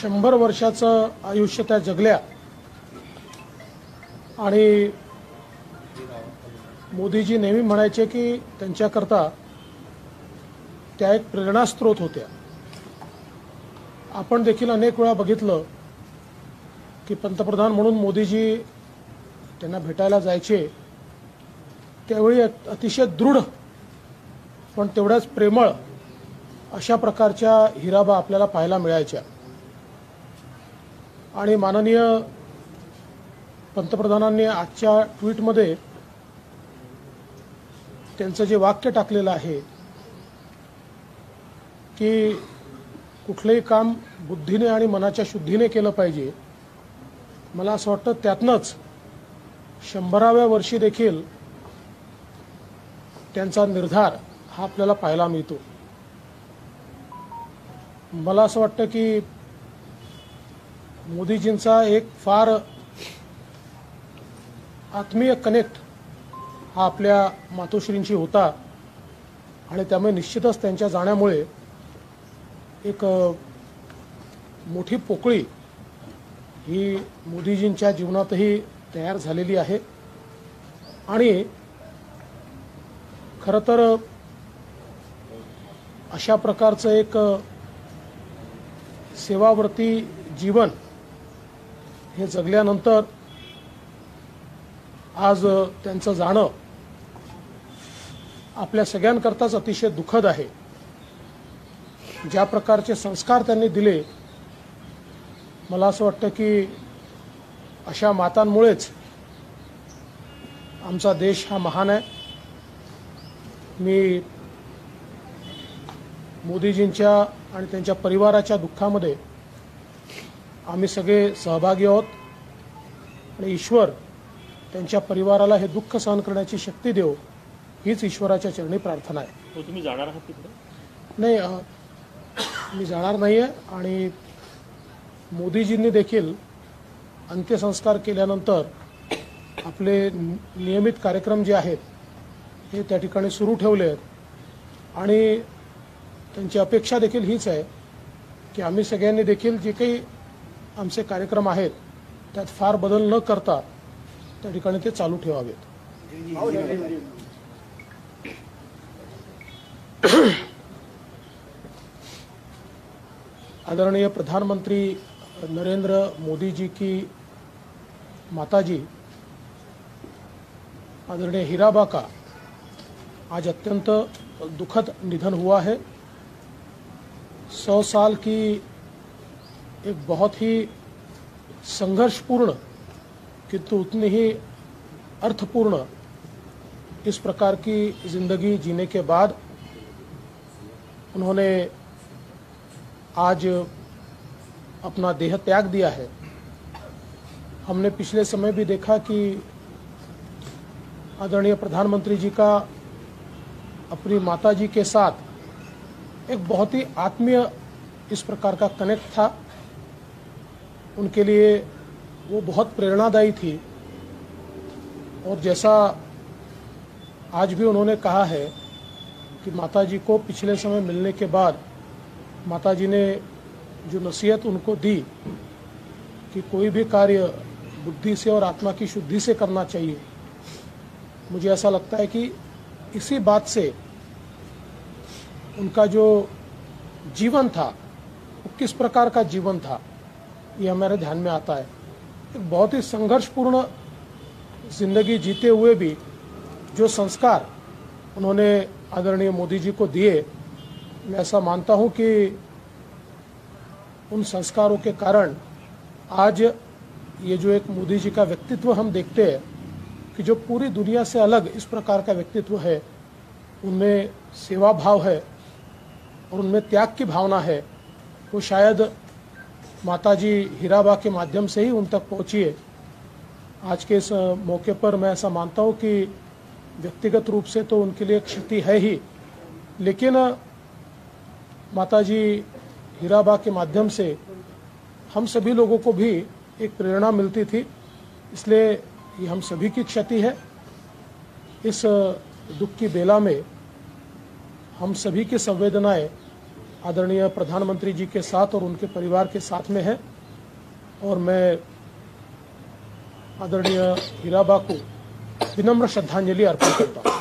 100 वर्षाचं आयुष्य त्या जगल्या आणि मोदीजी नेहमी म्हणायचे की त्यांच्याकरता त्या एक प्रेरणास्त्रोत होत्या। आपण देखील अनेक वेळा बघितलं की पंतप्रधान म्हणून मोदीजी त्यांना भेटायला जायचे, त्यावेळी अतिशय दृढ पण तेवढ्याच प्रेमळ अशा प्रकारच्या हिराबा आपल्याला पाहायला मिळायच्या। आणि माननीय पंतप्रधानांनी आजच्या ट्विटमध्ये त्यांचं जे वाक्य टाकलेलं आहे की कुठलेही काम बुद्धीने आणि मनाच्या शुद्धीने केलं पाहिजे, मला असं वाटतं त्यातनंच 100व्या वर्षी देखील त्यांचा निर्धार हा आपल्याला पाहायला मिळतो। मला असं वाटतं की मोदीजींचा एक फार आत्मीय कनेक्ट हा आपल्या मातोश्रींशी होता आणि त्यामुळे निश्चितच त्यांच्या जाण्यामुळे एक मोठी पोकळी ही मोदीजींच्या जीवनातही तयार झालेली आहे। आणि खरं तर अशा प्रकारचं एक सेवावर्ती जीवन हे जगल्यानंतर आज त्यांचं जाणं आपल्या सगळ्यांकरताच अतिशय दुःखद आहे। ज्या प्रकारचे संस्कार त्यांनी दिले, मला असं वाटतं की अशा मातांमुळेच आमचा देश हा महान आहे। मी मोदीजींच्या आणि त्यांच्या परिवाराच्या दुःखामध्ये आम्ही सगळे सहभागी आहोत आणि ईश्वर त्यांच्या परिवाराला हे दुःख सहन करण्याची शक्ती देव, हीच ईश्वराच्या चरणी प्रार्थना आहे। तुम्ही जाणार आहात तिकडे? नाही, मी जाणार नाही आहे। आणि मोदीजींनी देखील अंत्यसंस्कार केल्यानंतर आपले नियमित कार्यक्रम जे आहेत हे त्या ठिकाणी सुरू ठेवले आहेत आणि त्यांची अपेक्षा देखील हीच आहे की आम्ही सगळ्यांनी देखील जे काही आमचे कार्यक्रम आहेत त्यात फार बदल न करता त्या ठिकाणी ते चालू ठेवावेत। आदरणीय प्रधानमंत्री नरेंद्र मोदी जी की माताजी आदरणीय हीराबा का आज अत्यंत दुखद निधन हुआ है। 100 साल की एक बहुत ही संघर्षपूर्ण किंतु उतनी ही अर्थपूर्ण इस प्रकार की जिंदगी जीने के बाद उन्होंने आज अपना देह त्याग दिया है। हमने पिछले समय भी देखा कि आदरणीय प्रधानमंत्री जी का अपनी माताजी के साथ एक बहुत ही आत्मीय इस प्रकार का कनेक्ट था। उनके लिए वो बहुत प्रेरणादायी थी और जैसा आज भी उन्होंने कहा है कि माताजी को पिछले समय मिलने के बाद माताजी ने जो नसीहत उनको दी कि कोई भी कार्य बुद्धि से और आत्मा की शुद्धि से करना चाहिए, मुझे ऐसा लगता है कि इसी बात से उनका जो जीवन था वो किस प्रकार का जीवन था ये हमारे ध्यान में आता है। एक बहुत ही संघर्षपूर्ण जिंदगी जीते हुए भी जो संस्कार उन्होंने आदरणीय मोदी जी को दिए, मैं ऐसा मानता हूं कि उन संस्कारों के कारण आज ये जो एक मोदी जी का व्यक्तित्व हम देखते हैं कि जो पूरी दुनिया से अलग इस प्रकार का व्यक्तित्व है, उनमें सेवा भाव है और उनमें त्याग की भावना है, वो शायद माताजी हीराबा के माध्यम से ही उन तक पहुंची है। आज के इस मौके पर मैं ऐसा मानता हूं कि व्यक्तिगत रूप से तो उनके लिए क्षति है ही, लेकिन माताजी हीराबा के माध्यम से हम सभी लोगों को भी एक प्रेरणा मिलती थी, इसलिए ये हम सभी की क्षति है। इस दुख की बेला में हम सभी की संवेदनाएं आदरणीय प्रधानमंत्री जी के साथ और उनके परिवार के साथ में है और मैं आदरणीय हीराबा को विनम्र श्रद्धांजलि अर्पण करता हूँ।